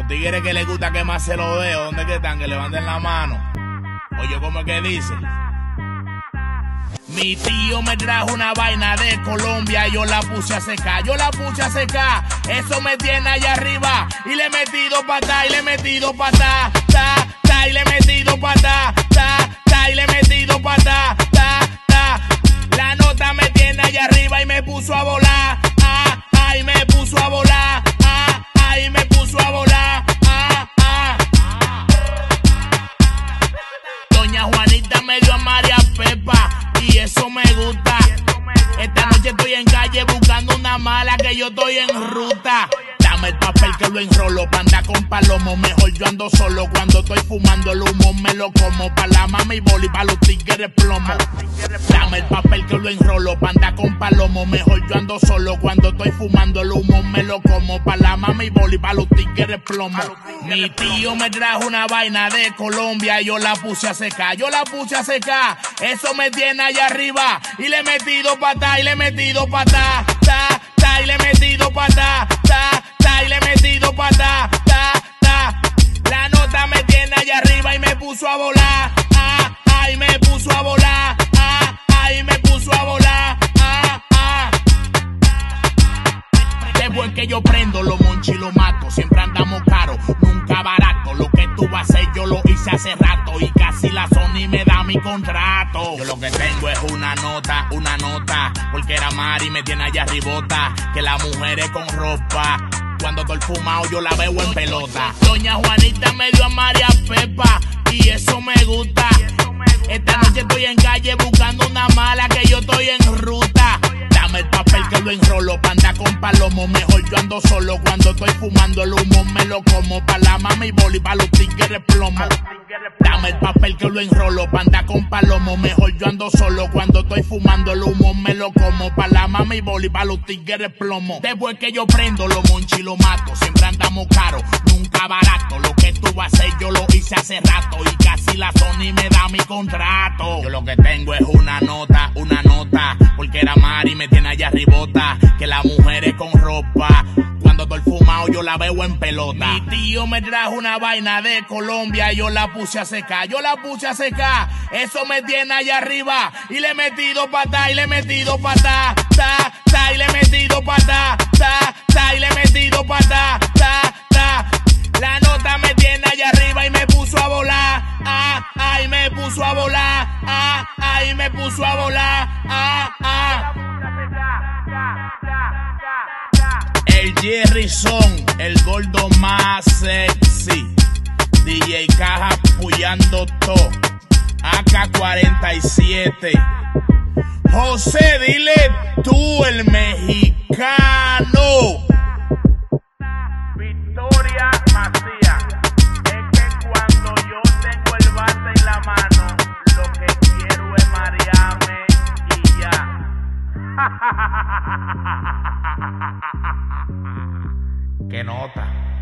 Los tigres que les gusta que más se lo dé, ¿dónde que están? Que levanten la mano. Oye, ¿cómo es que dice? Mi tío me trajo una vaina de Colombia y yo la puse a secar, eso me tiene allá arriba y le he metido patá, y le he metido patá, y le he metido patá, y le he metido patá, La nota me tiene allá arriba y me puso a volar, y me puso a volar, y me puso a volar, Doña Juanita me dio a María Pepa y eso me gusta. Esta noche estoy en calle buscando una mala que yo estoy en ruta. Dame el papel que lo enrolo, pa' andar con palomo. Mejor yo ando solo cuando estoy fumando el humo. Me lo como pa' la mami boli, pa' los tigres plomo. Dame el papel que lo enrolo, pa' andar con palomo. Mejor yo ando solo cuando estoy fumando el humo. Me lo como pa' la mami boli, pa' los tigres plomo. Mi tío me trajo una vaina de Colombia y yo la puse a secar, eso me tiene allá arriba y le he metido patá, y le he metido patá, y le he metido patá, y le he metido patá, La nota me tiene allá arriba y me puso a volar, y me puso a volar, y me puso a volar, Después que yo prendo, los monchi lo mato. Siempre andamos caro, nunca barato. Lo que tú vas a hacer yo lo hice hace rato y casi la Sony me da mi contrato. Yo lo que tengo es una nota, porque era Mari me tiene allá arribota. Que las mujeres con ropa, cuando estoy fumado yo la veo en pelota. Doña Juanita me dio a María Pepa y eso me gusta. Esta noche estoy en calle buscando una mala que yo estoy en ruta. Dame el papel que lo enrolo, pa' andar con palomo. Mejor yo ando solo cuando estoy fumando el humo. Me lo como pa' la mami boli, pa' los tigres plomo. Dame el papel que lo enrolo, pa' andar con palomo. Mejor yo ando solo cuando estoy fumando el humo. Me lo como pa' la mami boli, pa' los tigres plomo. Después que yo prendo, los monchi lo mato. Siempre andamos caro, nunca barato. Lo que tú vas a hacer yo lo hice hace rato y casi la Sony me da mi contrato. Yo lo que tengo es una nota, porque era Mari me tiene allá arribota. Que las mujeres con ropa, cuando estoy fumado yo la veo en pelota. Mi tío me trajo una vaina de Colombia y yo la puse a secar, eso me tiene allá arriba y le he metido patá, y le he metido patá, y le he metido patá, y le he metido patá, La nota me tiene allá arriba y me puso a volar, y me puso a volar, y me puso a volar, El Jerry Son, el gordo más sexy. DJ Caja puyando todo. AK-47. José, dile tú, el mexicano. Victoria Macías. Es que cuando yo tengo el bate en la mano, lo que quiero es marearme y ya. ¿Qué nota?